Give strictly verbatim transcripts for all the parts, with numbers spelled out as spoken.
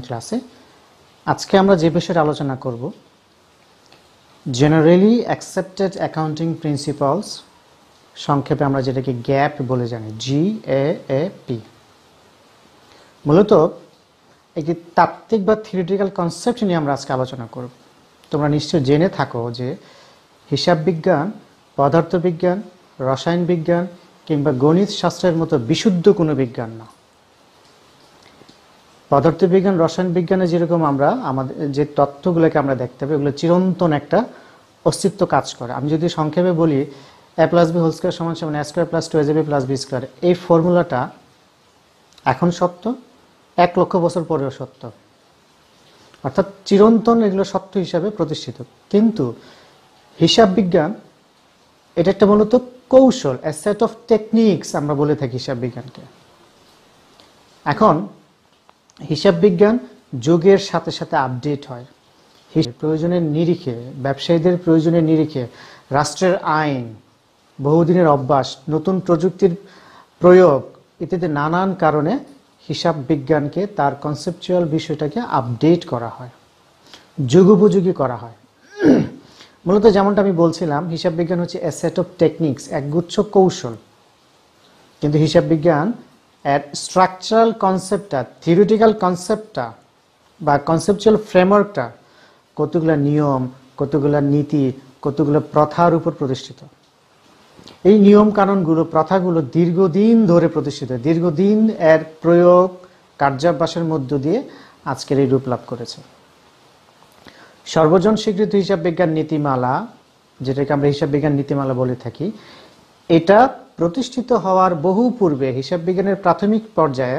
ক্লাসে আজকে আমরা যে বিষয়ে আলোচনা করব জেনারেলি অ্যাকসেপ্টেড অ্যাকাউন্টিং প্রিন্সিপালস, সংক্ষেপে আমরা যেটাকে গ্যাপ বলে জানি, জি এ এ পি। মূলত একটি তাত্ত্বিক বা থিওরিটিক্যাল কনসেপ্ট নিয়ে আমরা আজকে আলোচনা করব। তোমরা নিশ্চয় জেনে থাকো যে হিসাব বিজ্ঞান, পদার্থবিজ্ঞান, রসায়ন বিজ্ঞান কিংবা গণিত শাস্ত্রের মতো বিশুদ্ধ কোনো বিজ্ঞান না। পদার্থবিজ্ঞান, রসায়ন বিজ্ঞানে যেরকম আমরা আমাদের যে তথ্যগুলোকে আমরা দেখতে পাই, এগুলো চিরন্তন একটা অস্তিত্ব কাজ করে। আমি যদি সংক্ষেপে বলি A plus B whole square সমান সমান A square plus two A B plus B square, এই ফর্মুলাটা এখন সত্য, এক লক্ষ বছর পরেও সত্য, অর্থাৎ চিরন্তন এগুলো সত্য হিসাবে প্রতিষ্ঠিত। কিন্তু হিসাব বিজ্ঞান এটা একটা মূলত কৌশল, এ সেট অফ টেকনিক্স আমরা বলে থাকি হিসাব বিজ্ঞানকে। এখন হিসাব বিজ্ঞান যুগের সাথে সাথে আপডেট হয়, প্রয়োজনের নিরিখে, ব্যবসায়ীদের প্রয়োজনের নিরিখে, রাষ্ট্রের আইন, বহুদিনের অভ্যাস, নতুন প্রযুক্তির প্রয়োগ ইত্যাদি নানান কারণে হিসাব বিজ্ঞানকে তার কনসেপচুয়াল বিষয়টাকে আপডেট করা হয়, যুগোপযোগী করা হয়। মূলত যেমনটা আমি বলছিলাম, হিসাব বিজ্ঞান হচ্ছে এ সেট অফ টেকনিক্স, একগুচ্ছ কৌশল। কিন্তু হিসাব বিজ্ঞান এর স্ট্রাকচারাল কনসেপ্টটা, থিওরিটিক্যাল কনসেপ্টটা বা কনসেপচুয়াল ফ্রেমওয়ার্কটা কতগুলো নিয়ম, কতগুলো নীতি, কতগুলো প্রথার উপর প্রতিষ্ঠিত। এই নিয়ম কানুনগুলো, প্রথাগুলো দীর্ঘদিন ধরে প্রতিষ্ঠিত, দীর্ঘদিন এর প্রয়োগ কার্যাভ্যাসের মধ্য দিয়ে আজকের এই রূপ লাভ করেছে। সর্বজন স্বীকৃত হিসাব বিজ্ঞান নীতিমালা, যেটাকে আমরা হিসাব বিজ্ঞান নীতিমালা বলে থাকি, এটা প্রতিষ্ঠিত হওয়ার বহু পূর্বে হিসাব বিজ্ঞানের প্রাথমিক পর্যায়ে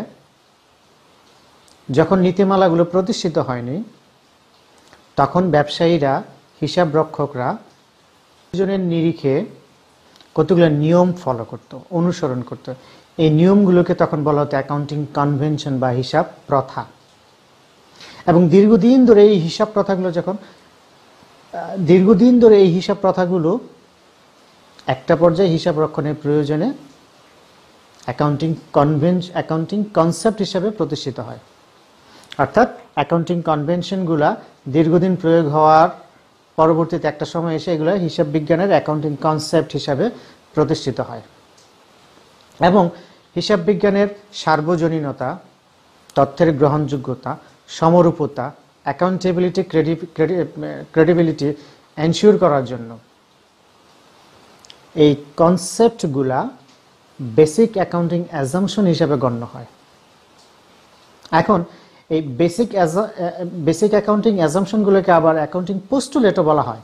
যখন নীতিমালাগুলো প্রতিষ্ঠিত হয়নি, তখন ব্যবসায়ীরা, হিসাব রক্ষকরা প্রয়োজনের নিরিখে কতগুলো নিয়ম ফলো করত, অনুসরণ করত। এই নিয়মগুলোকে তখন বলা হতো অ্যাকাউন্টিং কনভেনশন বা হিসাব প্রথা। এবং দীর্ঘদিন ধরে এই হিসাব প্রথাগুলো যখন দীর্ঘদিন ধরে এই হিসাব প্রথাগুলো একটা পর্যায়ে হিসাব রক্ষণের প্রয়োজনে অ্যাকাউন্টিং কনভেনশ অ্যাকাউন্টিং কনসেপ্ট হিসাবে প্রতিষ্ঠিত হয়। অর্থাৎ অ্যাকাউন্টিং কনভেনশনগুলা দীর্ঘদিন প্রয়োগ হওয়ার পরবর্তীতে একটা সময় এসে এগুলো হিসাব বিজ্ঞানের অ্যাকাউন্টিং কনসেপ্ট হিসাবে প্রতিষ্ঠিত হয়। এবং হিসাব বিজ্ঞানের সার্বজনীনতা, তথ্যের গ্রহণযোগ্যতা, সমরূপতা, অ্যাকাউন্টেবিলিটি, ক্রেডিবিলিটি এনশিওর করার জন্য এই কনসেপ্টগুলা বেসিক অ্যাকাউন্টিং অ্যাজাম্পশন হিসাবে গণ্য হয়। এখন এই বেসিক বেসিক অ্যাকাউন্টিং অ্যাজাম্পশনগুলোকে আবার অ্যাকাউন্টিং পোস্টুলেটও বলা হয়।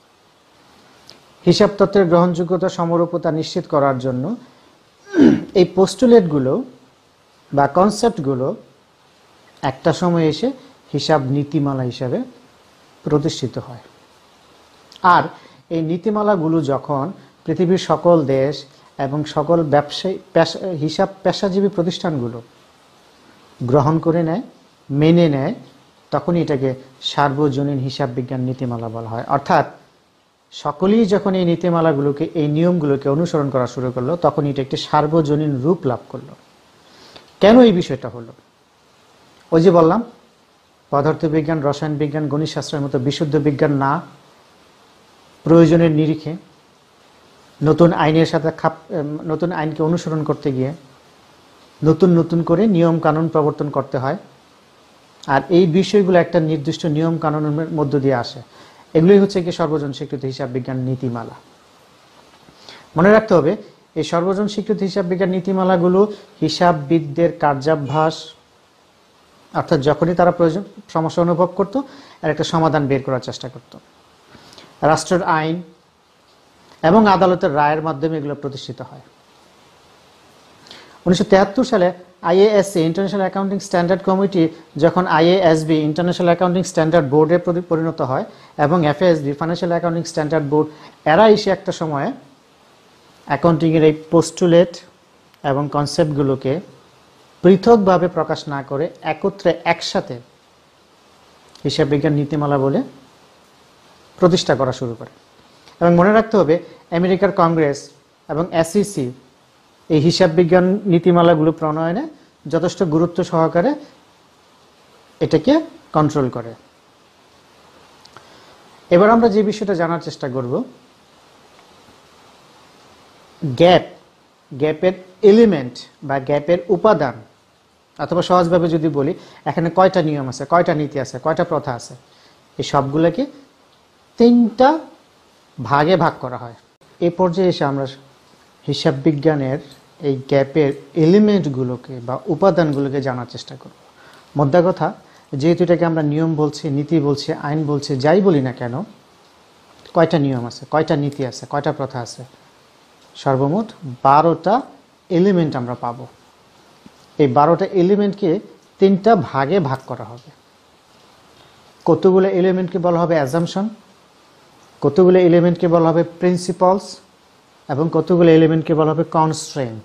হিসাব তত্ত্বের গ্রহণযোগ্যতা, সমরূপতা নিশ্চিত করার জন্য এই পোস্টুলেটগুলো বা কনসেপ্টগুলো একটা সময় এসে হিসাব নীতিমালা হিসাবে প্রতিষ্ঠিত হয়। আর এই নীতিমালাগুলো যখন পৃথিবীর সকল দেশ এবং সকল ব্যবসায়ী হিসাব পেশাজীবী প্রতিষ্ঠানগুলো গ্রহণ করে নেয়, মেনে নেয়, তখন এটাকে সার্বজনীন হিসাব বিজ্ঞান নীতিমালা বলা হয়। অর্থাৎ সকলেই যখন এই নীতিমালাগুলোকে, এই নিয়মগুলোকে অনুসরণ করা শুরু করলো, তখন এটা একটি সার্বজনীন রূপ লাভ করলো। কেন এই বিষয়টা হলো? ওই যে বললাম, পদার্থবিজ্ঞান, রসায়ন বিজ্ঞান, গণিত শাস্ত্রের মতো বিশুদ্ধ বিজ্ঞান না, প্রয়োজনের নিরিখে নতুন আইনের সাথে খাপ নতুন আইনকে অনুসরণ করতে গিয়ে নতুন নতুন করে নিয়ম কানুন প্রবর্তন করতে হয়। আর এই বিষয়গুলো একটা নির্দিষ্ট নিয়ম কানুনের মধ্য দিয়ে আসে। এগুলোই হচ্ছে কি সর্বজন স্বীকৃত হিসাব বিজ্ঞান নীতিমালা। মনে রাখতে হবে, এই সর্বজন স্বীকৃত হিসাব বিজ্ঞান নীতিমালাগুলো হিসাববিদদের কার্যাভ্যাস, অর্থাৎ যখনই তারা প্রয়োজন সমস্যা অনুভব করত, আর একটা সমাধান বের করার চেষ্টা করত। রাষ্ট্রের আইন এবং আদালতের রায়ের মাধ্যমে এগুলো প্রতিষ্ঠিত হয়। উনিশশো তেহাত্তর সালে IASC, international accounting standard committee, যখন আইএএসবি, ইন্টারন্যাশনাল অ্যাকাউন্টিং স্ট্যান্ডার্ড বোর্ডে পরিণত হয়, এবং FASB, financial accounting standard board, এরা এসে একটা সময়ে অ্যাকাউন্টিংয়ের এই পোস্টুলেট এবং কনসেপ্টগুলোকে পৃথকভাবে প্রকাশ না করে একত্রে একসাথে হিসাব বিজ্ঞান নীতিমালা বলে প্রতিষ্ঠা করা শুরু করে। এবং মনে রাখতে হবে, আমেরিকার কংগ্রেস এবং এসইসি এই হিসাব বিজ্ঞান নীতিমালাগুলো প্রণয়নে যথেষ্ট গুরুত্ব সহকারে এটাকে কন্ট্রোল করে। এবার আমরা যে বিষয়টা জানার চেষ্টা করব, গ্যাপ, গ্যাপের এলিমেন্ট বা গ্যাপের উপাদান, অথবা সহজভাবে যদি বলি এখানে কয়টা নিয়ম আছে, কয়টা নীতি আছে, কয়টা প্রথা আছে, এই সবগুলোকে তিনটা ভাগে ভাগ করা হয়। এ পর্যায়ে এসে আমরা হিসাব বিজ্ঞানের এই গ্যাপের এলিমেন্টগুলোকে বা উপাদানগুলোকে জানার চেষ্টা করব। মোদ্দা কথা, যেহেতু এটাকে আমরা নিয়ম বলছি, নীতি বলছি, আইন বলছি, যাই বলি না কেন, কয়টা নিয়ম আছে, কয়টা নীতি আছে, কয়টা প্রথা আছে, সর্বমোট বারোটা এলিমেন্ট আমরা পাব। এই বারোটা এলিমেন্টকে তিনটা ভাগে ভাগ করা হবে। কতগুলো এলিমেন্টকে বলা হবে অ্যাজাম্পশন, কতগুলো এলিমেন্টকে বলা হবে প্রিন্সিপালস, এবং কতগুলো এলিমেন্টকে বলা হবে কনস্ট্রেন্ট।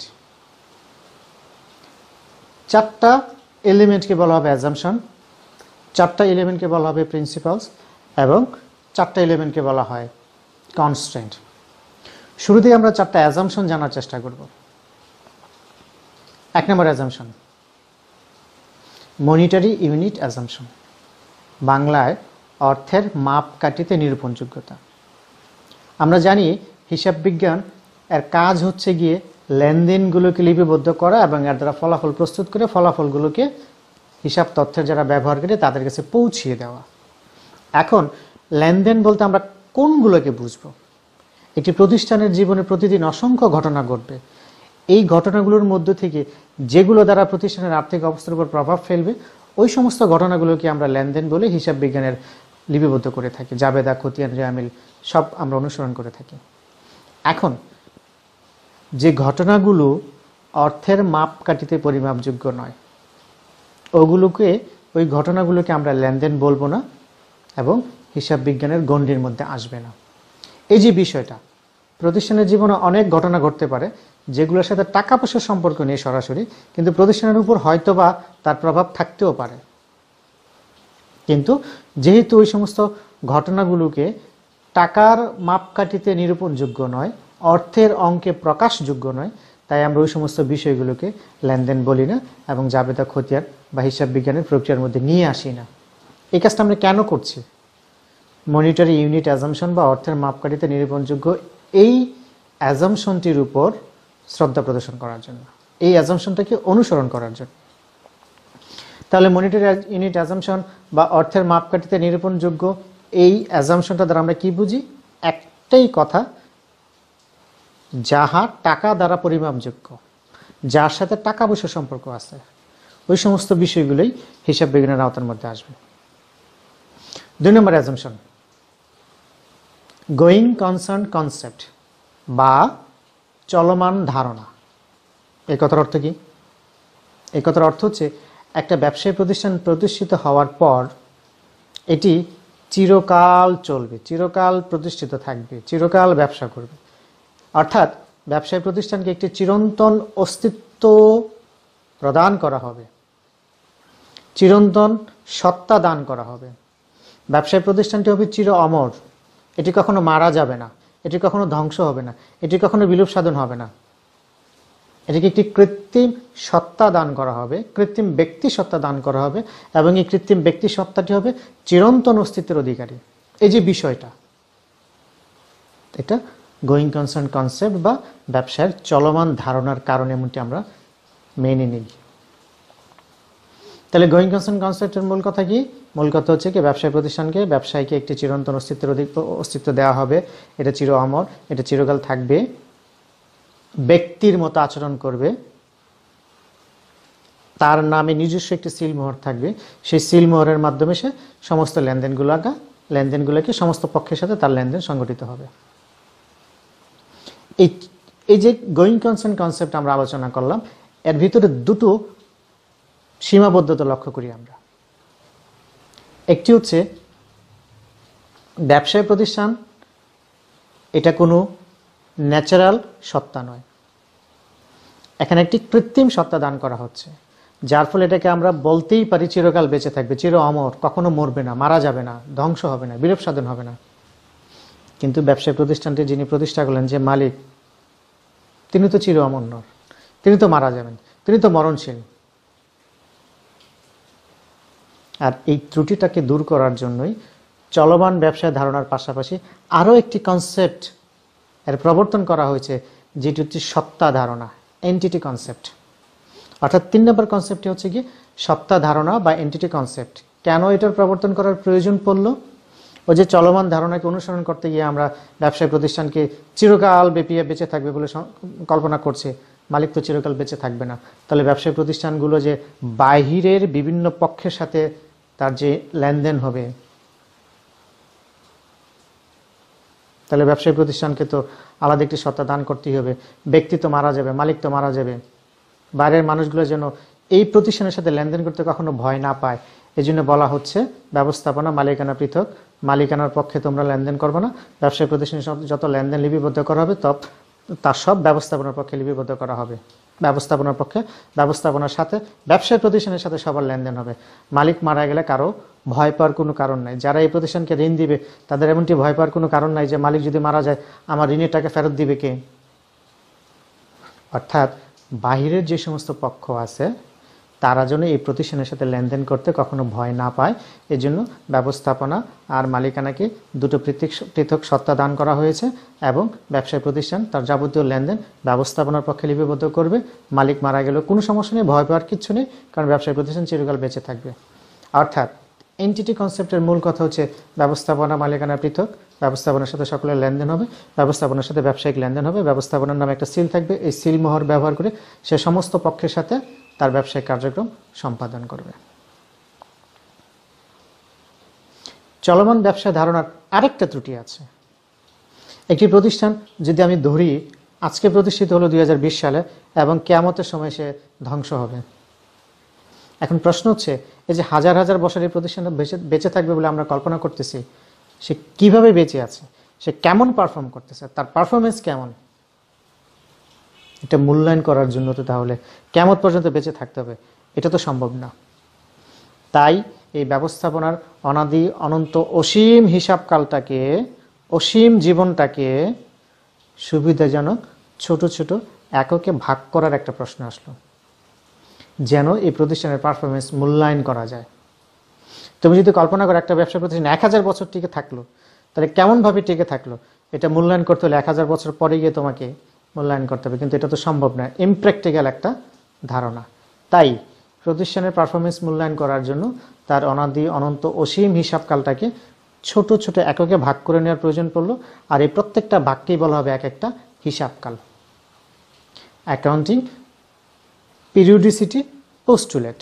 চারটা এলিমেন্টকে বলা হবে অ্যাজাম্পশন, চারটা এলিমেন্টকে বলা হবে প্রিন্সিপালস, এবং চারটা এলিমেন্টকে বলা হয় কনস্ট্রেন্ট। শুরুতেই আমরা চারটা অ্যাজাম্পশন জানার চেষ্টা করব। এক নম্বর অ্যাজাম্পশন, মনিটারি ইউনিট অ্যাজাম্পশন, বাংলায় অর্থের মাপকাঠিতে নিরূপণযোগ্যতা। আমরা জানি হিসাব বিজ্ঞান এর কাজ হচ্ছে গিয়ে লেনদেনগুলোকে লিপিবদ্ধ করা এবং এর দ্বারা ফলাফল প্রস্তুত করে ফলাফলগুলোকে হিসাব তথ্যের যারা ব্যবহার করে তাদের কাছে পৌঁছিয়ে দেওয়া। এখন লেনদেন বলতে আমরা কোনগুলোকে বুঝবো? একটি প্রতিষ্ঠানের জীবনে প্রতিদিন অসংখ্য ঘটনা ঘটবে। এই ঘটনাগুলোর মধ্য থেকে যেগুলো দ্বারা প্রতিষ্ঠানের আর্থিক অবস্থার উপর প্রভাব ফেলবে, ওই সমস্ত ঘটনাগুলোকে আমরা লেনদেন বলে হিসাব বিজ্ঞানের লিপিবদ্ধ করে থাকি। জাবেদা, খতিয়ান, রেয়ামিল সব আমরা অনুসরণ করে থাকি। এখন যে ঘটনাগুলো অর্থের মাপকাঠিতে পরিমাপযোগ্য নয়, ওগুলোকে ওই ঘটনাগুলোকে আমরা লেনদেন বলবো না এবং হিসাব বিজ্ঞানের গণ্ডির মধ্যে আসবে না। এই যে বিষয়টা, প্রতিষ্ঠানের জীবনে অনেক ঘটনা ঘটতে পারে যেগুলোর সাথে টাকা পয়সার সম্পর্ক নেই সরাসরি, কিন্তু প্রতিষ্ঠানের উপর হয়তোবা তার প্রভাব থাকতেও পারে। কিন্তু যেহেতু ওই সমস্ত ঘটনাগুলোকে টাকার মাপকাঠিতে নিরূপণযোগ্য নয়, অর্থের অঙ্কে প্রকাশযোগ্য নয়, তাই আমরা ওই সমস্ত বিষয়গুলোকে লেনদেন বলি না এবং জাবেদা, খতিয়ান বা হিসাব বিজ্ঞানের প্রক্রিয়ার মধ্যে নিয়ে আসি না। এই কাজটা আমরা কেন করছি? মনিটারি ইউনিট অ্যাজাম্পশন বা অর্থের মাপকাঠিতে নিরূপণযোগ্য, এই অ্যাজাম্পশনটির উপর শ্রদ্ধা প্রদর্শন করার জন্য, এই অ্যাজাম্পশনটাকে অনুসরণ করার জন্য। তাহলে মনিটারি ইউনিট অ্যাজাম্পশন বা অর্থের মাপকাঠিতে নিরূপণযোগ্য, এই অ্যাজাম্পশনটা দ্বারা আমরা কি বুঝি? একটাই কথা, যাহা টাকা দ্বারা পরিমাপযোগ্য, যার সাথে টাকা পয়সার সম্পর্ক আছে, ওই সমস্ত বিষয়গুলোই হিসাব বিজ্ঞানের আওতার মধ্যে আসবে। দুই নম্বর অ্যাজাম্পশন, গোয়িং কনসার্ন কনসেপ্ট বা চলমান ধারণা। এই কথার অর্থ কি? এই কথার অর্থ হচ্ছে একটা ব্যবসায়ী প্রতিষ্ঠান প্রতিষ্ঠিত হওয়ার পর এটি চিরকাল চলবে, চিরকাল প্রতিষ্ঠিত থাকবে, চিরকাল ব্যবসা করবে। অর্থাৎ ব্যবসায়ী প্রতিষ্ঠানকে একটি চিরন্তন অস্তিত্ব প্রদান করা হবে, চিরন্তন সত্তা দান করা হবে। ব্যবসায়ী প্রতিষ্ঠানটি হবে চির অমর, এটি কখনো মারা যাবে না, এটি কখনো ধ্বংস হবে না, এটি কখনো বিলোপ সাধন হবে না। এটিকে একটি কৃত্রিম সত্তা দান করা হবে, কৃত্রিম ব্যক্তি সত্তা দান করা হবে, এবং এই কৃত্রিম ব্যক্তি সত্তাটি হবে চিরন্তন অস্তিত্বের অধিকারী। এই যে বিষয়টা, এটা গোয়িং কনসার্ন কনসেপ্ট বা ব্যবসায়ের চলমান ধারণার কারণে এমনটি আমরা মেনে নিই। তাহলে গোয়িং কনসার্ন কনসেপ্টের মূল কথা কি? মূল কথা হচ্ছে কি, ব্যবসায় প্রতিষ্ঠানকে, ব্যবসায়ীকে একটি চিরন্তন অস্তিত্বের অধিক অস্তিত্ব দেওয়া হবে, এটা চির অমর, এটা চিরকাল থাকবে, ব্যক্তির মতো আচরণ করবে, তার নামে নিজস্ব একটি সিলমোহর থাকবে, সেই সিলমোহরের মাধ্যমে সে সমস্ত লেনদেনগুলোকে লেনদেনগুলোকে সমস্ত পক্ষের সাথে তার লেনদেন সংগঠিত হবে। এই এই যে গোয়িং কনসার্ন কনসেপ্ট আমরা আলোচনা করলাম, এর ভিতরে দুটো সীমাবদ্ধতা লক্ষ্য করি আমরা। একটি হচ্ছে ব্যবসায় প্রতিষ্ঠান, এটা কোনো ন্যাচারাল সত্তা নয়, এখানে একটি কৃত্রিম সত্তা দান করা হচ্ছে, যার ফলে এটাকে আমরা বলতেই পারি চিরকাল বেঁচে থাকবে, চির অমর, কখনো মরবে না, মারা যাবে না, ধ্বংস হবে না, বিলোপ সাধন হবে না। কিন্তু ব্যবসায় প্রতিষ্ঠানটি যিনি প্রতিষ্ঠা করলেন, যে মালিক, তিনি তো চির অমর নন, তিনি তো মারা যাবেন, তিনি তো মরণশীল। আর এই ত্রুটিটাকে দূর করার জন্যই চলমান ব্যবসায় ধারণার পাশাপাশি আরও একটি কনসেপ্ট এর প্রবর্তন করা হয়েছে, যেটি হচ্ছে সত্তা ধারণা, এন্টিটি কনসেপ্ট। অর্থাৎ তিন নম্বর কনসেপ্টটি হচ্ছে কি সত্তা ধারণা বা এন্টিটি কনসেপ্ট। কেন এটার প্রবর্তন করার প্রয়োজন পড়ল? ওই যে চলমান ধারণাকে অনুসরণ করতে গিয়ে আমরা ব্যবসায়ী প্রতিষ্ঠানকে চিরকাল ব্যাপিয়ে বেঁচে থাকবে বলে কল্পনা করছে, মালিক তো চিরকাল বেঁচে থাকবে না। তাহলে ব্যবসায়ী প্রতিষ্ঠানগুলো যে বাহিরের বিভিন্ন পক্ষের সাথে তার যে লেনদেন হবে, তাহলে ব্যবসায়ী প্রতিষ্ঠানকে তো আলাদা একটি সত্তা দান করতেই হবে। ব্যক্তি তো মারা যাবে, মালিক তো মারা যাবে, বাইরের মানুষগুলো যেন এই প্রতিষ্ঠানের সাথে লেনদেন করতে কখনো ভয় না পায়। এই জন্য বলা হচ্ছে ব্যবস্থাপনা মালিকানা পৃথক, মালিকানার পক্ষে তোমরা লেনদেন করবে না, ব্যবসায়ী প্রতিষ্ঠানের যত লেনদেন লিপিবদ্ধ করা হবে তব তার সব ব্যবস্থাপনার পক্ষে লিপিবদ্ধ করা হবে। ব্যবস্থাপনার পক্ষে ব্যবস্থাপনার সাথে ব্যবসায়ী প্রতিষ্ঠানের সাথে সবার লেনদেন হবে। মালিক মারা গেলে কারো ভয় পাওয়ার কোনো কারণ নাই। যারা এই প্রতিষ্ঠানকে ঋণ দিবে তাদের এমনটি ভয় পাওয়ার কোনো কারণ নাই যে মালিক যদি মারা যায় আমার ঋণের টাকা ফেরত দিবে কে। অর্থাৎ বাহিরের যে সমস্ত পক্ষ আছে তারা যেন এই প্রতিষ্ঠানের সাথে লেনদেন করতে কখনো ভয় না পায়, এই জন্য ব্যবস্থাপনা আর মালিকানাকে দুটো পৃথক পৃথক সত্তা দান করা হয়েছে এবং ব্যবসায়ী প্রতিষ্ঠান তার যাবতীয় লেনদেন ব্যবস্থাপনার পক্ষে লিপিবদ্ধ করবে। মালিক মারা গেলেও কোনো সমস্যা নেই, ভয় পাওয়ার কিচ্ছু নেই, কারণ ব্যবসায়ী প্রতিষ্ঠান চিরকাল বেঁচে থাকবে। অর্থাৎ এন্টিটি কনসেপ্টের মূল কথা হচ্ছে ব্যবস্থাপনা মালিকানা পৃথক, ব্যবস্থাপনার সাথে সকলের লেনদেন হবে, ব্যবস্থাপনার সাথে ব্যবসায়িক লেনদেন হবে, ব্যবস্থাপনার নামে একটা সিল থাকবে, এই সিল মোহর ব্যবহার করে সে সমস্ত পক্ষের সাথে তার ব্যবসায়িক কার্যক্রম সম্পাদন করবে। চলমান ব্যবসা ধারণার আরেকটা ত্রুটি আছে। একটি প্রতিষ্ঠান যদি আমি ধরি আজকে প্রতিষ্ঠিত হলো দুই হাজার বিশ সালে এবং কিয়ামতের সময় সে ধ্বংস হবে। এখন প্রশ্ন হচ্ছে এই যে হাজার হাজার বছর এই প্রতিষ্ঠানটা বেঁচে বেঁচে থাকবে বলে আমরা কল্পনা করতেছি, সে কিভাবে বেঁচে আছে, সে কেমন পারফর্ম করতেছে, তার পারফরমেন্স কেমন, এটা মূল্যায়ন করার জন্য তো তাহলে কিয়ামত পর্যন্ত বেঁচে থাকতে হবে, এটা তো সম্ভব না। তাই এই ব্যবস্থাপনার অনাদি অনন্ত অসীম হিসাবকালটাকে, অসীম জীবনটাকে সুবিধাজনক ছোট ছোট এককে ভাগ করার একটা প্রশ্ন আসলো, যেন এই প্রতিষ্ঠানের পারফরমেন্স মূল্যায়ন করা যায়। তুমি যদি কল্পনা করো একটা ব্যবসা প্রতিষ্ঠান এক হাজার বছর টিকে থাকলো, তাহলে কেমনভাবে টিকে থাকলো এটা মূল্যায়ন করতে হলে এক হাজার বছর পরে গিয়ে তোমাকে মূল্যায়ন করতে হবে, কিন্তু এটা তো সম্ভব নয়, ইমপ্র্যাকটিক্যাল একটা ধারণা। তাই প্রতিষ্ঠানের পারফরমেন্স মূল্যায়ন করার জন্য তার অনাদি অনন্ত অসীম হিসাবকালটাকে ছোট ছোট এককে ভাগ করে নেওয়ার প্রয়োজন পড়লো। আর এই প্রত্যেকটা ভাগকেই বলা হবে এক একটা হিসাবকাল। অ্যাকাউন্টিং পিরিয়ডিসিটি পোস্টুলেট,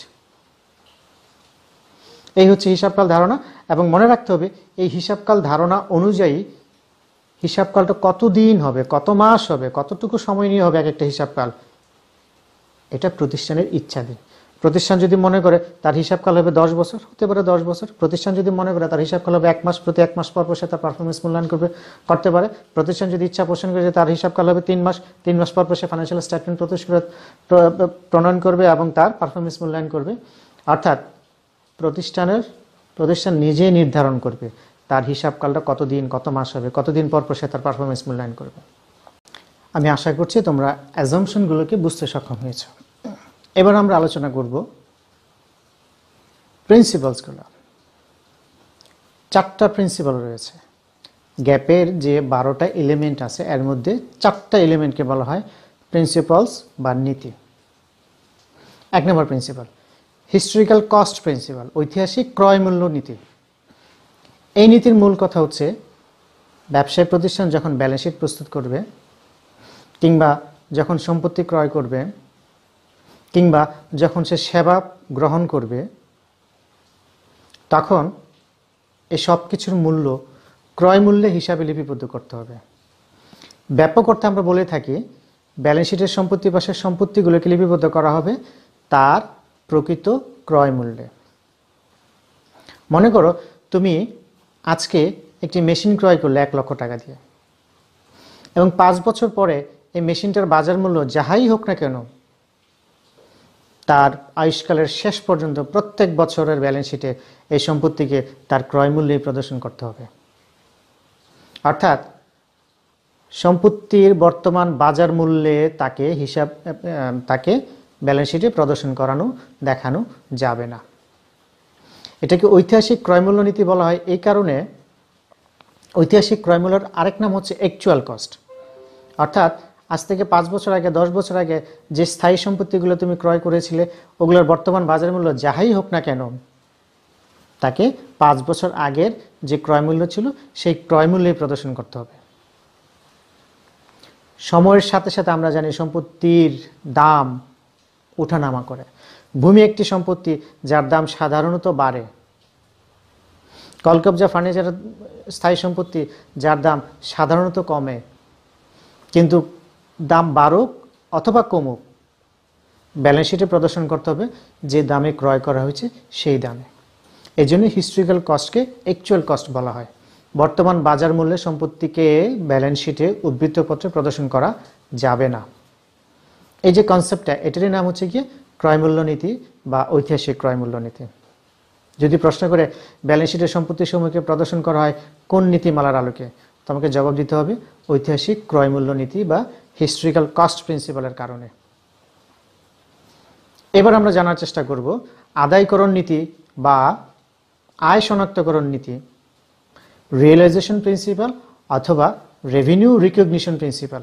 এই হচ্ছে হিসাবকাল ধারণা। এবং মনে রাখতে হবে এই হিসাবকাল ধারণা অনুযায়ী হিসাবকালটা কতদিন হবে, কত মাস হবে, কতটুকু সময় নিয়ে হবে এক একটা হিসাবকাল, এটা প্রতিষ্ঠানের ইচ্ছাধীন। প্রতিষ্ঠান যদি মনে করে তার হিসাবকাল হবে দশ বছর, হতে পারে দশ বছর। প্রতিষ্ঠান যদি মনে করে তার হিসাবকাল হবে এক মাস, প্রতি এক মাস পর পর সে তার পারফরমেন্স মূল্যায়ন করবে করতে পারে। প্রতিষ্ঠান যদি ইচ্ছা পোষণ করে যে তার হিসাবকাল হবে তিন মাস, তিন মাস পর পর সে ফাইন্যান্সিয়াল স্টেটমেন্ট প্রণয়ন করবে এবং তার পারফরমেন্স মূল্যায়ন করবে। অর্থাৎ প্রতিষ্ঠানের প্রতিষ্ঠান নিজে নির্ধারণ করবে তার হিসাবকালটা কতদিন, কত মাস হবে, কতদিন পর পর সে তার পারফরমেন্স মূল্যায়ন করবে। আমি আশা করছি তোমরা অ্যাজাম্পশনগুলোকে বুঝতে সক্ষম হয়েছ। এবার আমরা আলোচনা করব প্রিন্সিপালসগুলো। চারটা প্রিন্সিপাল রয়েছে। গ্যাপের যে বারোটা এলিমেন্ট আছে এর মধ্যে চারটা এলিমেন্টকে বলা হয় প্রিন্সিপালস বা নীতি। এক নম্বর প্রিন্সিপাল হিস্টোরিক্যাল কস্ট প্রিন্সিপাল, ঐতিহাসিক ক্রয় মূল্য নীতি। এই নীতির মূল কথা হচ্ছে ব্যবসায়ী প্রতিষ্ঠান যখন ব্যালেন্স শিট প্রস্তুত করবে, কিংবা যখন সম্পত্তি ক্রয় করবে, কিংবা যখন সে সেবা গ্রহণ করবে, তখন এই সব কিছুর মূল্য ক্রয় মূল্যে হিসাবে লিপিবদ্ধ করতে হবে। ব্যাপক অর্থে আমরা বলে থাকি ব্যালেন্স শিটের সম্পত্তি পাশের সম্পত্তিগুলোকে লিপিবদ্ধ করা হবে তার প্রকৃত ক্রয় মূল্যে। মনে করো তুমি আজকে একটি মেশিন ক্রয় করলে এক লক্ষ টাকা দিয়ে, এবং পাঁচ বছর পরে এই মেশিনটার বাজার মূল্য যাহাই হোক না কেন তার আয়ুষ্কালের শেষ পর্যন্ত প্রত্যেক বছরের ব্যালেন্স শিটে এই সম্পত্তিকে তার ক্রয় মূল্যেই প্রদর্শন করতে হবে। অর্থাৎ সম্পত্তির বর্তমান বাজার মূল্যে তাকে হিসাব তাকে ব্যালেন্স শিটে প্রদর্শন করানো দেখানো যাবে না। এটাকে ঐতিহাসিক ক্রয়মূল্য নীতি বলা হয় এই কারণে, ঐতিহাসিক ক্রয়মূল্যের আরেক নাম হচ্ছে অ্যাকচুয়াল কস্ট। অর্থাৎ আজ থেকে পাঁচ বছর আগে, দশ বছর আগে যে স্থায়ী সম্পত্তিগুলো তুমি ক্রয় করেছিলে ওগুলোর বর্তমান বাজার মূল্য যাহাই হোক না কেন, তাকে পাঁচ বছর আগের যে ক্রয়মূল্য ছিল সেই ক্রয়মূল্যই প্রদর্শন করতে হবে। সময়ের সাথে সাথে আমরা জানি সম্পত্তির দাম ওঠানামা করে। ভূমি একটি সম্পত্তি যার দাম সাধারণত বাড়ে। কলকবজা ফার্নিচার স্থায়ী সম্পত্তি যার দাম সাধারণত কমে, কিন্তু দাম বাড়ুক অথবা কমুক ব্যালেন্স শিটে প্রদর্শন করতে হবে যে দামে ক্রয় করা হয়েছে সেই দামে। এই জন্য হিস্ট্রিক্যাল কস্টকে অ্যাকচুয়াল কস্ট বলা হয়। বর্তমান বাজার মূল্যে সম্পত্তিকে ব্যালেন্স শিটে উদ্ধৃতপত্রে প্রদর্শন করা যাবে না। এই যে কনসেপ্টটা, এটারই নাম হচ্ছে গিয়ে ক্রয়মূল্য নীতি বা ঐতিহাসিক ক্রয়মূল্য নীতি। যদি প্রশ্ন করে ব্যালেন্স শিটের সম্পত্তি সমূহকে প্রদর্শন করা হয় কোন নীতিমালার আলোকে, তোমাকে জবাব দিতে হবে ঐতিহাসিক ক্রয়মূল্য নীতি বা হিস্ট্রিক্যাল কস্ট প্রিন্সিপালের কারণে। এবার আমরা জানার চেষ্টা করব আদায়করণ নীতি বা আয় শনাক্তকরণ নীতি, রিয়েলাইজেশন প্রিন্সিপাল অথবা রেভিনিউ রিকগনিশন প্রিন্সিপাল।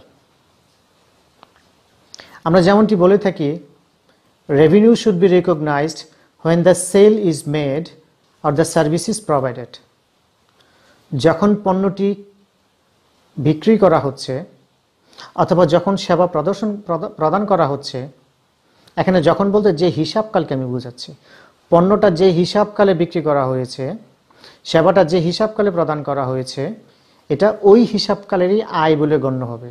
আমরা যেমনটি বলে থাকি, revenue should be recognised when the sale is made or the service is provided। যখন পণ্যটি বিক্রি করা হচ্ছে অথবা যখন সেবা প্রদর্শন প্রদান করা হচ্ছে, এখানে যখন বলতে যে হিসাবকালকে আমি বোঝাচ্ছি, পণ্যটা যে হিসাবকালে বিক্রি করা হয়েছে, সেবাটা যে হিসাবকালে প্রদান করা হয়েছে, এটা ওই হিসাবকালেরই আয় বলে গণ্য হবে।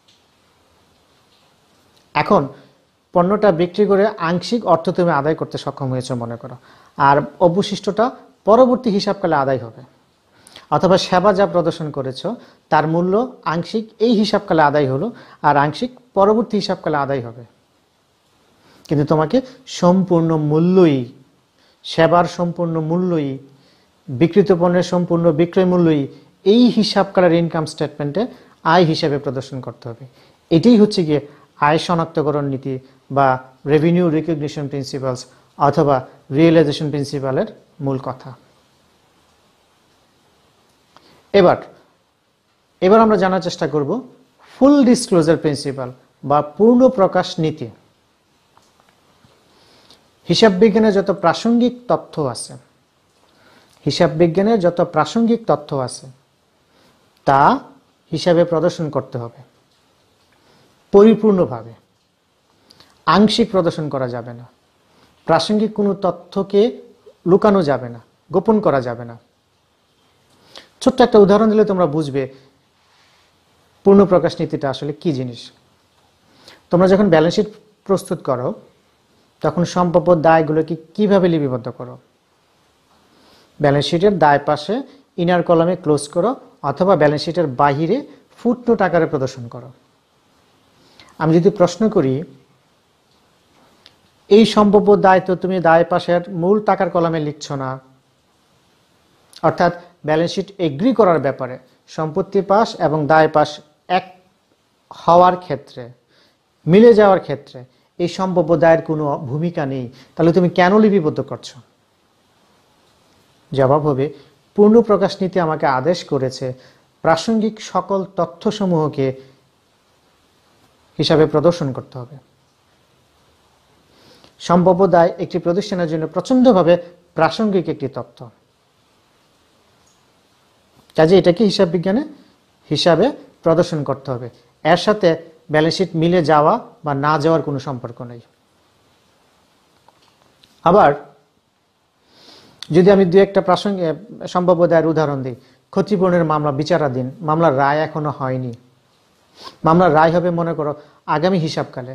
এখন পণ্যটা বিক্রি করে আংশিক অর্থ তুমি আদায় করতে সক্ষম হয়েছে মনে করো, আর অবশিষ্টটা পরবর্তী হিসাবকালে আদায় হবে। অথবা সেবা যা প্রদর্শন করেছ তার মূল্য আংশিক এই হিসাবকালে আদায় হলো আর আংশিক পরবর্তী হিসাবকালে আদায় হবে, কিন্তু তোমাকে সম্পূর্ণ মূল্যই, সেবার সম্পূর্ণ মূল্যই, বিক্রিত পণ্যের সম্পূর্ণ বিক্রয় মূল্যই এই হিসাবকালের ইনকাম স্টেটমেন্টে আয় হিসাবে প্রদর্শন করতে হবে। এটাই হচ্ছে গিয়ে আয় শনাক্তকরণ নীতি বা রেভিনিউ রিকগনিশন প্রিন্সিপালস অথবা রিয়েলাইজেশন প্রিন্সিপালের মূল কথা। এবার এবার আমরা জানার চেষ্টা করব ফুল ডিসক্লোজার প্রিন্সিপাল বা পূর্ণ প্রকাশ নীতি। হিসাব বিজ্ঞানের যত প্রাসঙ্গিক তথ্য আছে, হিসাব বিজ্ঞানের যত প্রাসঙ্গিক তথ্য আছে তা হিসাবে প্রদর্শন করতে হবে পরিপূর্ণভাবে। আংশিক প্রদর্শন করা যাবে না, প্রাসঙ্গিক কোনো তথ্যকে লুকানো যাবে না, গোপন করা যাবে না। ছোট্ট একটা উদাহরণ দিলে তোমরা বুঝবে পূর্ণ প্রকাশ নীতিটা আসলে কি জিনিস। তোমরা যখন ব্যালেন্স শিট প্রস্তুত করো তখন সম্ভাব্য দায়গুলোকে কিভাবে লিপিবদ্ধ করো? ব্যালেন্স শিটের দায় পাশে ইনার কলামে ক্লোজ করো অথবা ব্যালেন্স শিটের বাহিরে ফুটনোট আকারে প্রদর্শন করো। আমি যদি প্রশ্ন করি এই সম্ভাব্য দায় তো তুমি দায় পাশের মূল টাকার কলামে লিখছো না, অর্থাৎ ব্যালেন্স শিট এগ্রি করার ব্যাপারে সম্পত্তি পাশ এবং দায় পাশ এক হওয়ার ক্ষেত্রে, মিলে যাওয়ার ক্ষেত্রে এই সম্ভাব্য দায়ের কোনো ভূমিকা নেই, তাহলে তুমি কেন লিপিবদ্ধ করছো? জবাব হবে পূর্ণ প্রকাশ নীতি আমাকে আদেশ করেছে প্রাসঙ্গিক সকল তথ্যসমূহকে হিসাবে প্রদর্শন করতে হবে। সম্ভাব্য দায় একটি প্রতিষ্ঠানের জন্য প্রচন্ডভাবে প্রাসঙ্গিক একটি তথ্য, কাজে এটাকে হিসাব বিজ্ঞানে হিসাবে প্রদর্শন করতে হবে। এর সাথে ব্যালেন্স শিট মিলে যাওয়া বা না যাওয়ার কোনো সম্পর্ক নেই। আবার যদি আমি দু একটা প্রাসঙ্গিক সম্ভাব্য দায়ের উদাহরণ দিই, ক্ষতিপূরণের মামলা বিচারাধীন, মামলার রায় এখনো হয়নি, মামলার রায় হবে মনে করো আগামী হিসাবকালে।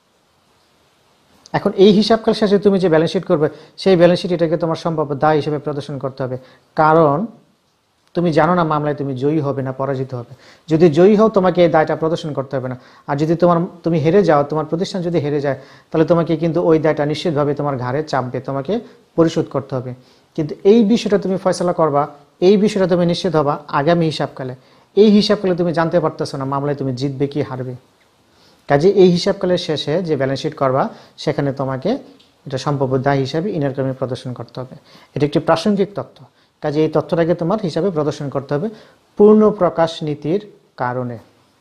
এখন এই হিসাবকাল শেষে তুমি যে ব্যালেন্স শিট করবে সেই ব্যালেন্স শিট এটাকে তোমার সম্ভাব্য দায় হিসেবে প্রদর্শন করতে হবে, কারণ তুমি জানো না মামলায় তুমি জয়ী হবে না পরাজিত হবে। যদি জয়ী হও তোমাকে এই দায়টা প্রদর্শন করতে হবে না, আর যদি তোমার তুমি হেরে যাও, তোমার প্রতিষ্ঠান যদি হেরে যায়, তাহলে তোমাকে কিন্তু ওই দায়টা নিশ্চিতভাবে তোমার ঘাড়ে চাপবে, তোমাকে পরিশোধ করতে হবে। কিন্তু এই বিষয়টা তুমি ফয়সালা করবা, এই বিষয়টা তুমি নিশ্চিত হবা আগামী হিসাবকালে। এই হিসাবকালে তুমি জানতে পারতেছো না মামলায় তুমি জিতবে কি হারবে। কাজে এই হিসাবকালের শেষে যে ব্যালেন্স শিট করবা সেখানে তোমাকে এটা সম্ভাব্য দায় হিসাবে ইনার কলামে প্রদর্শন করতে হবে। এটা একটি প্রাসঙ্গিক তথ্য, কাজে এই তথ্যটাকে তোমার হিসাবে প্রদর্শন করতে হবে পূর্ণ প্রকাশ নীতির কারণে।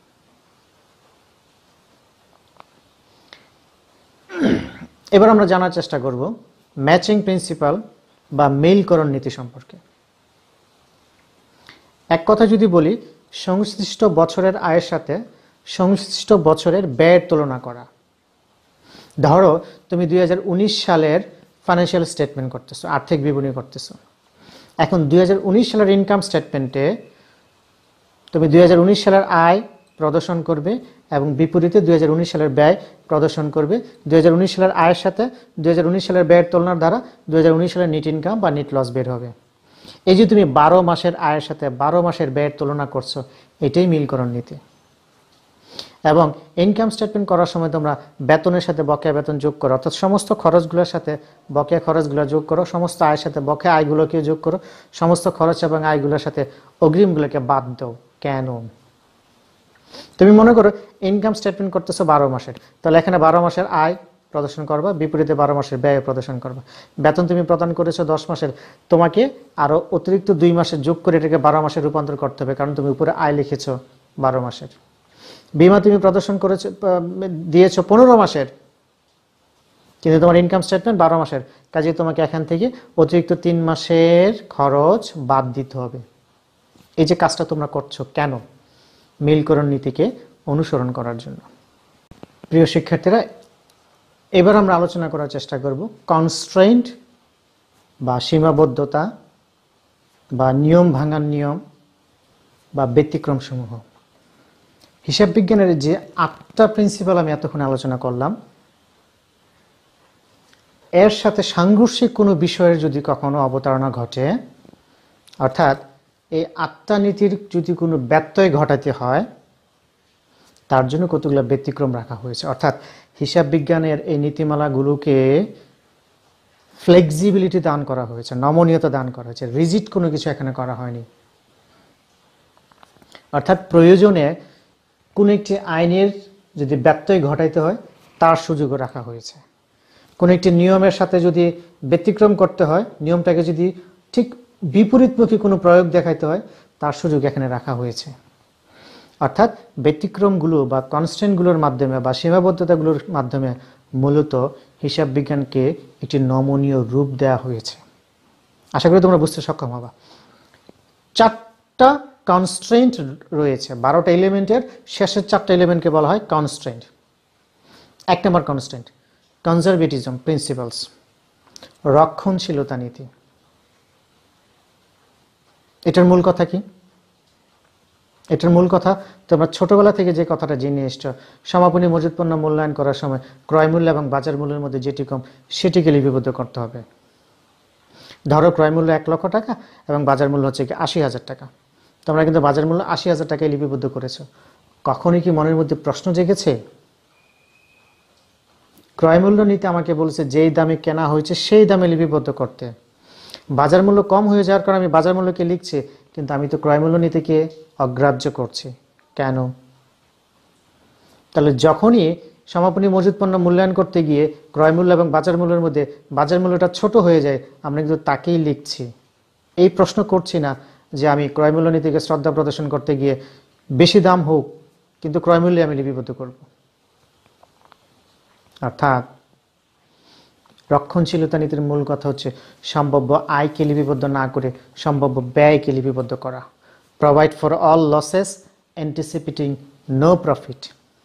এবার আমরা জানার চেষ্টা করব ম্যাচিং প্রিন্সিপাল বা মেলকরণ নীতি সম্পর্কে। এক কথা যদি বলি, সংশ্লিষ্ট বছরের আয়ের সাথে সংশ্লিষ্ট বছরের ব্যয়ের তুলনা করা। ধরো তুমি দুই হাজার উনিশ সালের ফাইন্যান্সিয়াল স্টেটমেন্ট করতেছো, আর্থিক বিবরণী করতেছো। এখন দুই হাজার উনিশ সালের ইনকাম স্টেটমেন্টে তুমি দুই হাজার উনিশ সালের আয় প্রদর্শন করবে এবং বিপরীতে দুই হাজার উনিশ সালের ব্যয় প্রদর্শন করবে। দুই হাজার উনিশ সালের আয়ের সাথে দুই হাজার উনিশ সালের ব্যয়ের তুলনার দ্বারা দুই হাজার উনিশ সালের নেট ইনকাম বা নেট লস বের হবে। এই যে তুমি বারো মাসের আয়ের সাথে বারো মাসের ব্যয়ের তুলনা করছো, এটাই মিলকরণ নীতি। এবং ইনকাম স্টেটমেন্ট করার সময় তোমরা বেতনের সাথে বকেয়া বেতন যোগ করো, অর্থাৎ সমস্ত খরচগুলোর সাথে বকেয়া খরচগুলো যোগ করো, সমস্ত আয়ের সাথে বকেয়া আয়গুলোকে যোগ করো, সমস্ত খরচ এবং আয়গুলোর সাথে অগ্রিমগুলোকে বাদ দাও। কেন? তুমি মনে করো ইনকাম স্টেটমেন্ট করতেছো বারো মাসের, তাহলে এখানে বারো মাসের আয় প্রদর্শন করবা, বিপরীতে বারো মাসের ব্যয় প্রদর্শন করবা। বেতন তুমি প্রদান করেছো দশ মাসের, তোমাকে আরো অতিরিক্ত দুই মাসের যোগ করে এটাকে বারো মাসে রূপান্তর করতে হবে, কারণ তুমি উপরে আয় লিখেছো বারো মাসের। বিমা তুমি প্রদর্শন করেছো দিয়েছো পনেরো মাসের, কিন্তু তোমার ইনকাম স্টেটমেন্ট বারো মাসের, কাজে তোমাকে এখান থেকে অতিরিক্ত তিন মাসের খরচ বাদ দিতে হবে। এই যে কাজটা তোমরা করছো কেন? মিলকরণ নীতিকে অনুসরণ করার জন্য। প্রিয় শিক্ষার্থীরা, এবার আমরা আলোচনা করার চেষ্টা করব কনস্ট্রেইন্ট বা সীমাবদ্ধতা বা নিয়ম ভাঙার নিয়ম বা ব্যতিক্রম সমূহ। হিসাব বিজ্ঞানের যে আটটা প্রিন্সিপাল আমি এতক্ষণ আলোচনা করলাম, এর সাথে সাংঘর্ষিক কোনো বিষয়ের যদি কখনো অবতারণা ঘটে, অর্থাৎ এই আটটা নীতির যদি কোনো ব্যত্যয় ঘটাতে হয়, তার জন্য কতগুলো ব্যতিক্রম রাখা হয়েছে। অর্থাৎ হিসাব বিজ্ঞানের এই নীতিমালাগুলোকে ফ্লেক্সিবিলিটি দান করা হয়েছে, নমনীয়তা দান করা হয়েছে, রিজিড কোনো কিছু এখানে করা হয়নি। অর্থাৎ প্রয়োজনে কোনো একটি আইনের যদি ব্যত্যয় ঘটাইতে হয়, তার সুযোগও রাখা হয়েছে। কোনো একটি নিয়মের সাথে যদি ব্যতিক্রম করতে হয়, নিয়মটাকে যদি ঠিক বিপরীতমুখী কোনো প্রয়োগ দেখাইতে হয়, তার সুযোগ এখানে রাখা হয়েছে। অর্থাৎ ব্যতিক্রমগুলো বা কনস্ট্যান্টগুলোর মাধ্যমে বা সীমাবদ্ধতাগুলোর মাধ্যমে মূলত হিসাব বিজ্ঞানকে একটি নমনীয় রূপ দেওয়া হয়েছে। আশা করি তোমরা বুঝতে সক্ষম হবা। চারটা কনস্ট্রেন্ট রয়েছে, বারোটা এলিমেন্টের শেষের চারটা এলিমেন্টকে বলা হয় কনস্ট্রেন্ট। এক নম্বর কনস্ট্রেন্ট কনজারভেটিজম প্রিন্সিপালস, রক্ষণশীলতা নীতি। এটার মূল কথা কি? এটার মূল কথা তোমরা ছোটবেলা থেকে যে কথাটা জেনে এসছো, সমাপনী মজুত পণ্য মূল্যায়ন করার সময় ক্রয় মূল্য এবং বাজার মূল্যের মধ্যে যেটি কম সেটিকে লিপিবদ্ধ করতে হবে। ধরো ক্রয় মূল্য এক লক্ষ টাকা এবং বাজার মূল্য হচ্ছে কি আশি হাজার টাকা, তোমরা কিন্তু বাজার মূল্য আশি হাজার টাকায় লিপিবদ্ধ করেছো। কখনই কি মনের মধ্যে প্রশ্ন জেগেছে? ক্রয় মূল্য নিতে আমাকে বলছে যেই দামে কেনা হয়েছে সেই দামে লিপিবদ্ধ করতে। বাজার মূল্য কম হয়ে যাওয়ার কারণে আমি বাজার মূল্যকে লিখছি, কিন্তু আমি তো ক্রয় মূল্য নীতিকে অগ্রাহ্য করছি। কেন? তাহলে যখনই সমাপনী মজুত পণ্য মূল্যায়ন করতে গিয়ে ক্রয় মূল্য এবং বাজার মূল্যের মধ্যে বাজার মূল্যটা ছোট হয়ে যায়, আমরা কিন্তু তাকেই লিখছি। এই প্রশ্ন করছি না যে আমি ক্রয় মূল্য নীতিকে শ্রদ্ধা প্রদর্শন করতে গিয়ে বেশি দাম হোক কিন্তু ক্রয় মূল্যে আমি লিপিবদ্ধ করব। অর্থাৎ রক্ষণশীলতা নীতির মূল কথা হচ্ছে সম্ভাব্য আয়কে লিপিবদ্ধ না করে সম্ভাব্য ব্যয়কে লিপিবদ্ধ করা। Provide for all losses anticipating no profit.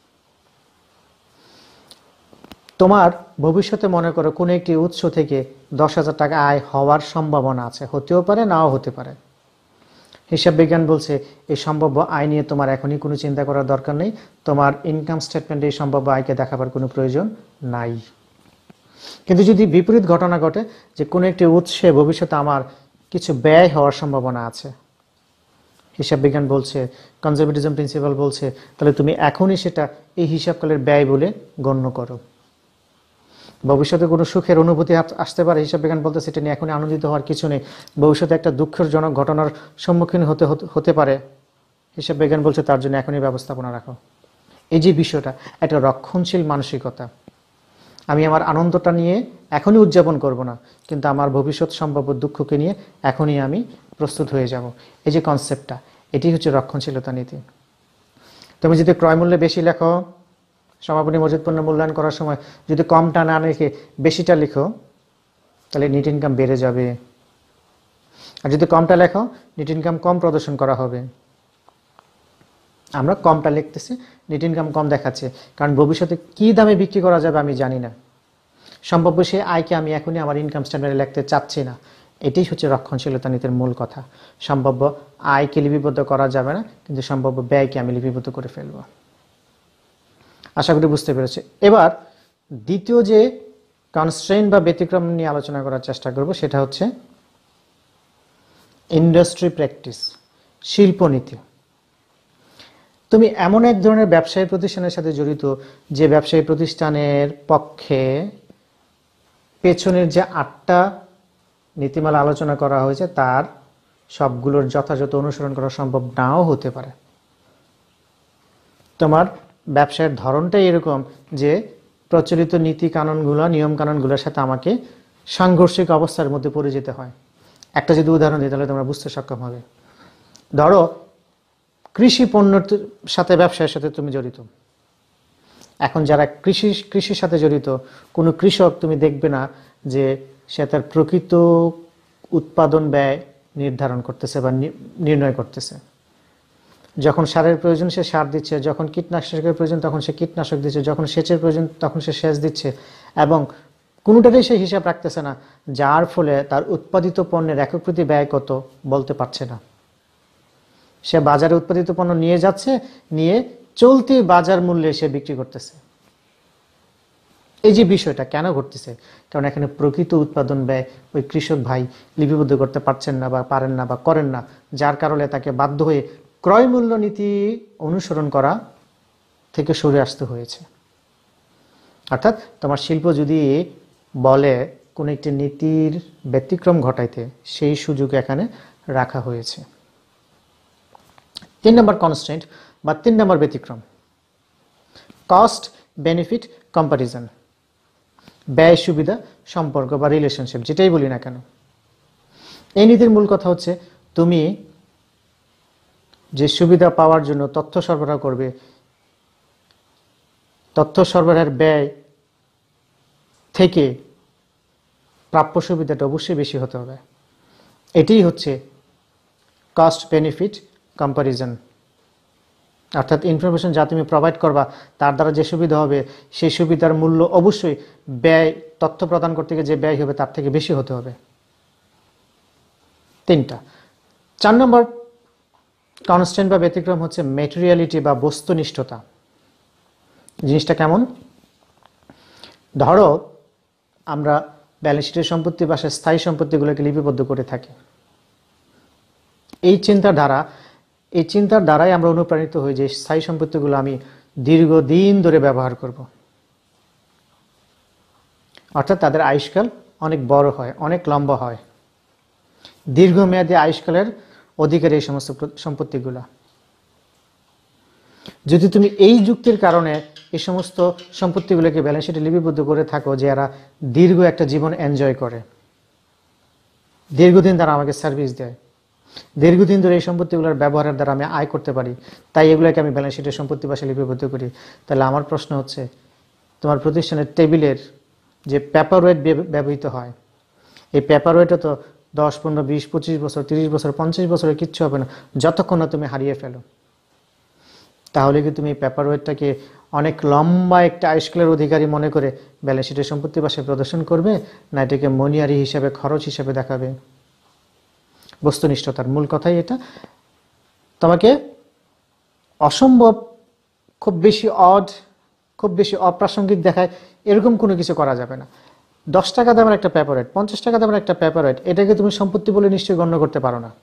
তোমার ভবিষ্যতে মনে করো কোনো একটি উৎস থেকে দশ হাজার টাকা আয় হওয়ার সম্ভাবনা আছে, হতেও পারে নাও হতে পারে। হিসাব বিজ্ঞান বলছে এই সম্ভাব্য আয় নিয়ে তোমার এখনই কোনো চিন্তা করার দরকার নেই, তোমার ইনকাম স্টেটমেন্টে এই সম্ভাব্য আয়কে দেখাবার কোনো প্রয়োজন নাই। কিন্তু যদি বিপরীত ঘটনা ঘটে যে কোনো একটি উৎসে ভবিষ্যতে আমার কিছু ব্যয় হওয়ার সম্ভাবনা আছে, হিসাব বিজ্ঞান বলছে, কনজারভেটিজম প্রিন্সিপাল বলছে, তাহলে তুমি এখনই সেটা এই হিসাবকালের ব্যয় বলে গণ্য করো। ভবিষ্যতে কোনো সুখের অনুভূতি আসতে পারে, হিসাব বিজ্ঞান বলতে সেটা নিয়ে এখনই আনন্দিত হওয়ার কিছু নেই। ভবিষ্যতে একটা দুঃখজনক ঘটনার সম্মুখীন হতে হতে পারে, হিসাব বিজ্ঞান বলছে তার জন্য এখনই ব্যবস্থাপনা রাখো। এই যে বিষয়টা, একটা রক্ষণশীল মানসিকতা, আমি আমার আনন্দটা নিয়ে এখনই উদযাপন করব না, কিন্তু আমার ভবিষ্যৎ সম্ভাব্য দুঃখকে নিয়ে এখনই আমি প্রস্তুত হয়ে যাব। এই যে কনসেপ্টটা, এটি হচ্ছে রক্ষণশীলতা নীতি। তুমি যদি ক্রয় মূল্যে বেশি লেখো, সমাপনী মজুত পণ্য মূল্যায়ন করার সময় যদি কমটা না লিখে বেশিটা লিখো, তাহলে নেট ইনকাম বেড়ে যাবে। আর যদি কমটা লেখো, নেট ইনকাম কম প্রদর্শন করা হবে। আমরা কমটা লিখতেছি, নেট ইনকাম কম দেখাচ্ছে, কারণ ভবিষ্যতে কি দামে বিক্রি করা যাবে আমি জানি না। সম্ভাব্য সেই আয়কে আমি এখনই আমার ইনকাম স্ট্যান্ডার্ডে লিখতে চাচ্ছি না। এটাই হচ্ছে রক্ষণশীলতা নীতির মূল কথা। সম্ভাব্য আয়কে লিপিবদ্ধ করা যাবে না, কিন্তু সম্ভাব্য ব্যয়কে আমি লিপিবদ্ধ করে ফেলব। আশা করি বুঝতে পেরেছি। এবার দ্বিতীয় যে কনস্ট্রেইন বা ব্যতিক্রম নিয়ে আলোচনা করার চেষ্টা করব, সেটা হচ্ছে ইন্ডাস্ট্রি প্র্যাকটিস, শিল্পনীতি। তুমি এমন এক ধরনের ব্যবসায়ী প্রতিষ্ঠানের সাথে জড়িত যে ব্যবসায়ী প্রতিষ্ঠানের পক্ষে পেছনের যে আটটা নীতিমালা আলোচনা করা হয়েছে তার সবগুলোর যথাযথ অনুসরণ করা সম্ভব নাও হতে পারে। তোমার ব্যবসায়ের ধরনটাই এরকম যে প্রচলিত নীতি কানুনগুলো, নিয়ম কানুনগুলোর সাথে আমাকে সাংঘর্ষিক অবস্থার মধ্যে পড়ে যেতে হয়। একটা যদি উদাহরণ দিই তাহলে তোমরা বুঝতে সক্ষম হবে। ধরো কৃষি পণ্যের সাথে, ব্যবসায়ের সাথে তুমি জড়িত। এখন যারা কৃষি কৃষির সাথে জড়িত, কোনো কৃষক তুমি দেখবে না যে সে তার প্রকৃত উৎপাদন ব্যয় নির্ধারণ করতেছে বা নির্ণয় করতেছে। যখন সারের প্রয়োজন সে সার দিচ্ছে, যখন কীটনাশকের প্রয়োজন তখন সে কীটনাশক দিচ্ছে, যখন সেচের প্রয়োজন তখন সে সেচ দিচ্ছে, এবং কোনোটারই সে হিসাব রাখতেছে না, যার ফলে তার উৎপাদিত পণ্যের একক প্রতি ব্যয় কত বলতে পারছে না। সে বাজারে উৎপাদিত পণ্য নিয়ে যাচ্ছে, নিয়ে চলতি বাজার মূল্যে সে বিক্রি করতেছে। এই যে বিষয়টা কেন ঘটতেছে, কারণ এখানে প্রকৃত উৎপাদন ব্যয় ওই কৃষক ভাই লিপিবদ্ধ করতে পারছেন না বা পারেন না বা করেন না, যার কারণে তাকে বাধ্য হয়ে ক্রয় মূল্য নীতি অনুসরণ করা থেকে সরে আসতে হয়েছে। অর্থাৎ তোমার শিল্প যদি বলে কোন একটি নীতির ব্যতিক্রম ঘটাইতে, সেই সুযোগ এখানে রাখা হয়েছে। তিন নম্বর কনস্ট্রেন্ট বা তিন নম্বর ব্যতিক্রম, কস্ট বেনিফিট কম্পারিজন, ব্যয় সুবিধা সম্পর্ক বা রিলেশনশিপ, যেটাই বলি না কেন। এই নীতির মূল কথা হচ্ছে তুমি যে সুবিধা পাওয়ার জন্য তথ্য সরবরাহ করবে, তথ্য সরবরাহের ব্যয় থেকে প্রাপ্য সুবিধাটা অবশ্যই বেশি হতে হবে। এটাই হচ্ছে কস্ট বেনিফিট কম্পারিজন। অর্থাৎ ইনফরমেশন যা তুমি প্রোভাইড করবা তার দ্বারা যে সুবিধা হবে, সেই সুবিধার মূল্য অবশ্যই ব্যয়, তথ্য প্রদান করতে গিয়ে যে ব্যয় হবে তার থেকে বেশি হতে হবে। তিনটা। চার নম্বর কনস্ট্যান্ট বা ব্যতিক্রম হচ্ছে ম্যাটেরিয়ালিটি বা বস্তুনিষ্ঠতা। জিনিসটা কেমন? ধরো আমরা ব্যালেন্স শিটের সম্পত্তি বা স্থায়ী সম্পত্তিগুলোকে লিপিবদ্ধ করে থাকি। এই চিন্তাধারা এই চিন্তার দ্বারাই আমরা অনুপ্রাণিত হই যে স্থায়ী সম্পত্তিগুলো আমি দীর্ঘদিন ধরে ব্যবহার করব। অর্থাৎ তাদের আয়ুষ্কাল অনেক বড় হয়, অনেক লম্বা হয়, দীর্ঘমেয়াদী আয়ুষ্কালের অধিকারী এই সমস্ত সম্পত্তিগুলো। যদি তুমি এই যুক্তির কারণে এই সমস্ত সম্পত্তিগুলোকে ব্যালেন্স শিটে লিপিবদ্ধ করে থাকো যে এরা দীর্ঘ একটা জীবন এনজয় করে, দীর্ঘদিন তারা আমাকে সার্ভিস দেয়, দীর্ঘদিন ধরে এই সম্পত্তিগুলোর ব্যবহারের দ্বারা আমি আয় করতে পারি, তাই এগুলোকে আমি ব্যালেন্স শিটের সম্পত্তি পাশে লিপিবদ্ধ করি, তাহলে আমার প্রশ্ন হচ্ছে তোমার প্রতিষ্ঠানের টেবিলের যে পেপার ওয়েট ব্যবহৃত হয়, এই পেপার ওয়েটে তো দশ পনেরো বিশ পঁচিশ বছর তিরিশ বছর পঞ্চাশ বছরের কিচ্ছু হবে না, যতক্ষণ না তুমি হারিয়ে ফেলো। তাহলে কি তুমি পেপার ওয়েটটাকে অনেক লম্বা একটা আয়ুষ্কালের অধিকারী মনে করে ব্যালেন্স শিটের সম্পত্তি পাশে প্রদর্শন করবে, না এটাকে মনিয়ারি হিসাবে, খরচ হিসাবে দেখাবে? বস্তুনিষ্ঠতার মূল কথাই এটা। তোমাকে অসম্ভব, খুব বেশি অড, খুব বেশি অপ্রাসঙ্গিক দেখায় এরকম কোনো কিছু করা যাবে না। দশ টাকা দামের একটা পেপার ওয়েট, পঞ্চাশ টাকা দামের একটা পেপার ওয়েট, এটাকে তুমি সম্পত্তি বলে নিশ্চয়ই গণ্য করতে পারো না।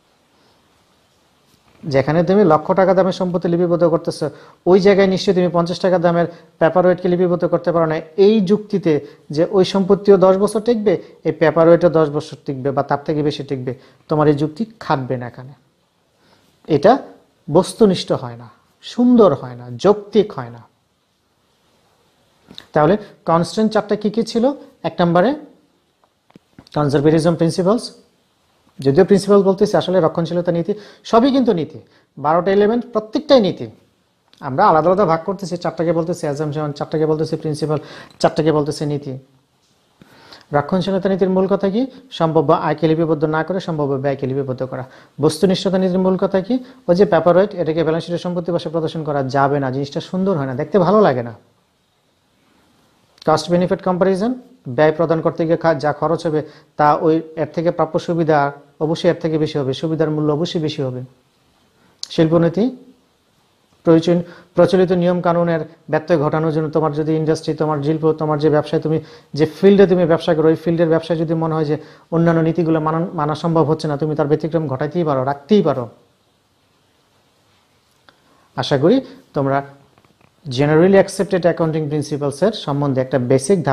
যেখানে তুমি লক্ষ টাকা দামের সম্পত্তি লিপিবদ্ধ করতেছো, ওই জায়গায় নিশ্চয়ই তুমি পঞ্চাশ টাকা দামের পেপার ওয়েটকে লিপিবদ্ধ করতে পারো না এই যুক্তিতে যে ওই সম্পত্তিও দশ বছর টিকবে, এই পেপার ওয়েটও দশ বছর টিকবে বা তার থেকে বেশি টিকবে। তোমার এই যুক্তি খাটবে না এখানে। এটা বস্তুনিষ্ঠ হয় না, সুন্দর হয় না, যৌক্তিক হয় না। তাহলে কনস্ট্যান্ট চারটা কি কি ছিল? এক নম্বরে কনজারভেটিজম প্রিন্সিপালস, যদিও প্রিন্সিপাল বলতেছি আসলে রক্ষণশীলতা নীতি, সবই কিন্তু নীতি, বারোটা এলিমেন্ট প্রত্যেকটাই নীতি। আমরা আলাদা আলাদা ভাগ করতেছি, চারটাকে বলতেছি অ্যাজাম্পশন, চারটাকে বলতেছি প্রিন্সিপাল, চারটাকে বলতেছি নীতি। রক্ষণশীলতা নীতির মূল কথা কি? সম্ভাব্য আয়কে লিপিবদ্ধ না করে সম্ভাব্য ব্যয়কে লিপিবদ্ধ করা। বস্তুনিষ্ঠতা নীতির মূল কথা কি? ওই যে পেপার ওয়েট, এটাকে ব্যালেন্স শিটের সম্পত্তি বসে প্রদর্শন করা যাবে না, জিনিসটা সুন্দর হয় না, দেখতে ভালো লাগে না। কস্ট বেনিফিট কম্পারিজন, ব্যয় প্রদান করতে গিয়ে যা খরচ হবে তা ওই এর থেকে প্রাপ্য সুবিধা অবশ্যই এর থেকে বেশি হবে, সুবিধার মূল্য অবশ্যই বেশি হবে। শিল্পনীতি, প্রয়োজন প্রচলিত নিয়ম কানুনের ব্যত্যয় ঘটানোর জন্য তোমার যদি ইন্ডাস্ট্রি, তোমার শিল্প, তোমার যে ব্যবসায় তুমি যে ফিল্ডে তুমি ব্যবসা করো, ওই ফিল্ডের ব্যবসায় যদি মনে হয় যে অন্যান্য নীতিগুলো মানা মানা সম্ভব হচ্ছে না, তুমি তার ব্যতিক্রম ঘটাইতেই পারো, রাখতেই পারো। আশা করি তোমরা জেনারেলি অ্যাকসেপ্টেড অ্যাকাউন্টিং প্রিন্সিপালসের সম্বন্ধে একটা বেসিক